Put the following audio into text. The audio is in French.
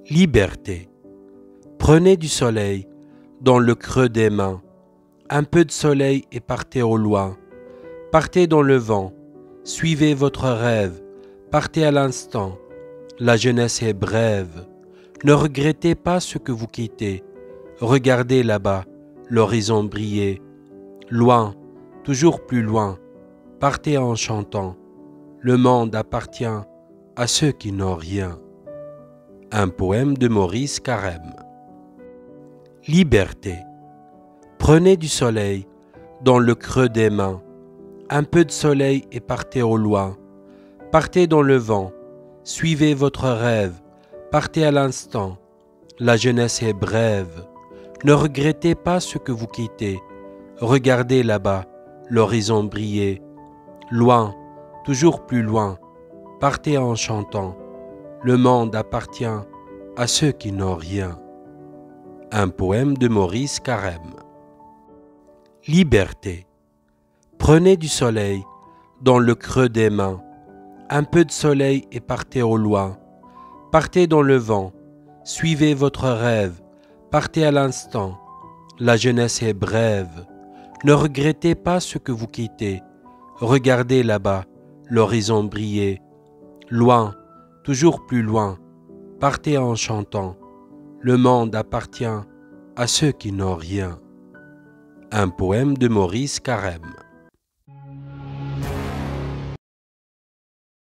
Liberté. Prenez du soleil dans le creux des mains, un peu de soleil et partez au loin. Partez dans le vent, suivez votre rêve, partez à l'instant. La jeunesse est brève. Ne regrettez pas ce que vous quittez. Regardez là-bas, l'horizon briller. Loin, toujours plus loin, partez en chantant. Le monde appartient à ceux qui n'ont rien. Un poème de Maurice Carême. Liberté. Prenez du soleil dans le creux des mains, un peu de soleil et partez au loin. Partez dans le vent, suivez votre rêve, partez à l'instant. La jeunesse est brève. Ne regrettez pas ce que vous quittez. Regardez là-bas, l'horizon briller. Loin, toujours plus loin, partez en chantant. Le monde appartient à ceux qui n'ont rien. Un poème de Maurice Carême. Liberté. Prenez du soleil dans le creux des mains, un peu de soleil et partez au loin. Partez dans le vent, suivez votre rêve, partez à l'instant. La jeunesse est brève. Ne regrettez pas ce que vous quittez. Regardez là-bas, l'horizon briller. Loin, toujours plus loin, partez en chantant. Le monde appartient à ceux qui n'ont rien. Un poème de Maurice Carême.